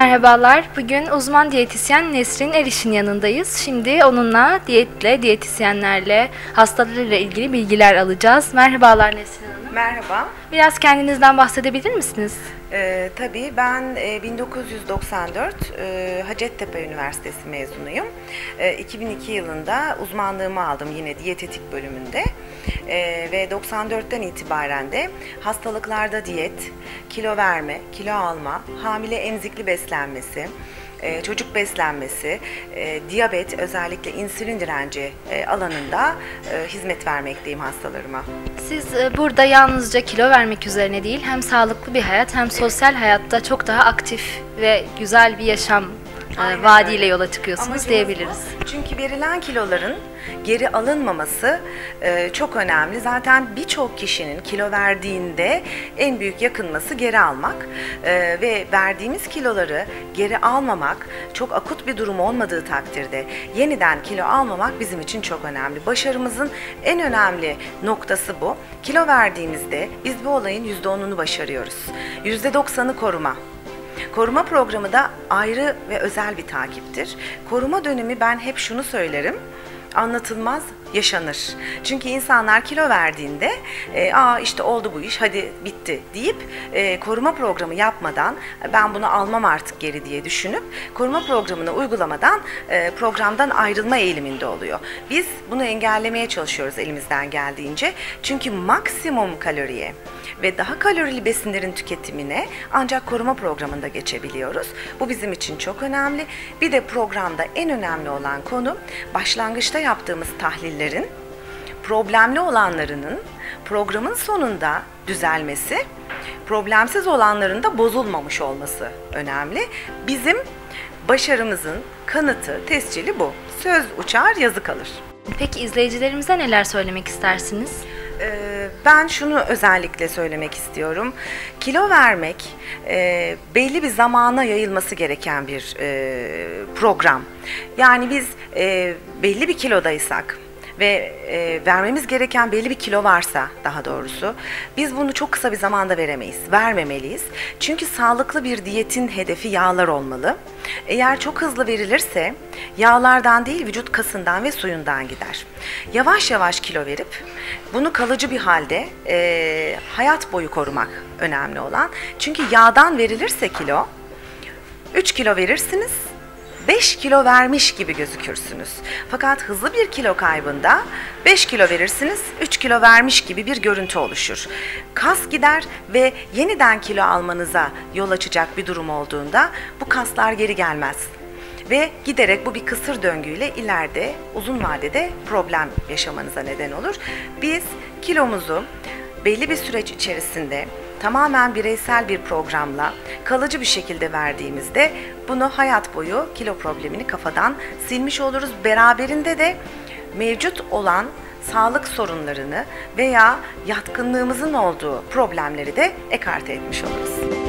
Merhabalar, bugün uzman diyetisyen Nesrin Eriş'in yanındayız. Şimdi onunla diyetle, diyetisyenlerle, hastalarıyla ilgili bilgiler alacağız. Merhabalar Nesrin Hanım. Merhaba. Biraz kendinizden bahsedebilir misiniz? Tabii ben 1994 Hacettepe Üniversitesi mezunuyum. 2002 yılında uzmanlığımı aldım yine diyetetik bölümünde. Ve 94'ten itibaren de hastalıklarda diyet, kilo verme, kilo alma, hamile emzikli beslenmesi, çocuk beslenmesi, diyabet, özellikle insülin direnci alanında hizmet vermekteyim hastalarıma. Siz burada yalnızca kilo vermek üzerine değil, hem sağlıklı bir hayat hem sosyal hayatta çok daha aktif ve güzel bir yaşam vaadiyle yola çıkıyorsunuz Amacımız diyebiliriz. bu. Çünkü verilen kiloların geri alınmaması çok önemli. Zaten birçok kişinin kilo verdiğinde en büyük yakınması geri almak ve verdiğimiz kiloları geri almamak, çok akut bir durum olmadığı takdirde yeniden kilo almamak bizim için çok önemli. Başarımızın en önemli noktası bu. Kilo verdiğimizde biz bu olayın %10'unu başarıyoruz. %90'ı koruma. Koruma programı da ayrı ve özel bir takiptir. Koruma dönemi ben hep şunu söylerim, anlatılmaz yaşanır. Çünkü insanlar kilo verdiğinde işte oldu bu iş, hadi bitti deyip koruma programı yapmadan ben bunu almam artık geri diye düşünüp koruma programını uygulamadan programdan ayrılma eğiliminde oluyor. Biz bunu engellemeye çalışıyoruz elimizden geldiğince. Çünkü maksimum kaloriye ve daha kalorili besinlerin tüketimine ancak koruma programında geçebiliyoruz. Bu bizim için çok önemli. Bir de programda en önemli olan konu başlangıçta yaptığımız tahlillerin problemli olanlarının programın sonunda düzelmesi, problemsiz olanların da bozulmamış olması önemli. Bizim başarımızın kanıtı, tescili bu. Söz uçar, yazı kalır. Peki izleyicilerimize neler söylemek istersiniz? Ben şunu özellikle söylemek istiyorum. Kilo vermek belli bir zamana yayılması gereken bir program. Yani biz belli bir kilodaysak ve vermemiz gereken belli bir kilo varsa daha doğrusu biz bunu çok kısa bir zamanda veremeyiz, vermemeliyiz. Çünkü sağlıklı bir diyetin hedefi yağlar olmalı. Eğer çok hızlı verilirse yağlardan değil vücut kasından ve suyundan gider. Yavaş yavaş kilo verip bunu kalıcı bir halde hayat boyu korumak önemli olan. Çünkü yağdan verilirse kilo 3 kilo verirsiniz, 5 kilo vermiş gibi gözükürsünüz. Fakat hızlı bir kilo kaybında 5 kilo verirsiniz, 3 kilo vermiş gibi bir görüntü oluşur. Kas gider ve yeniden kilo almanıza yol açacak bir durum olduğunda bu kaslar geri gelmez. Ve giderek bu bir kısır döngüyle ileride uzun vadede problem yaşamanıza neden olur. Biz kilomuzu belli bir süreç içerisinde tamamen bireysel bir programla kalıcı bir şekilde verdiğimizde bunu hayat boyu kilo problemini kafadan silmiş oluruz. Beraberinde de mevcut olan sağlık sorunlarını veya yatkınlığımızın olduğu problemleri de ekarte etmiş oluruz.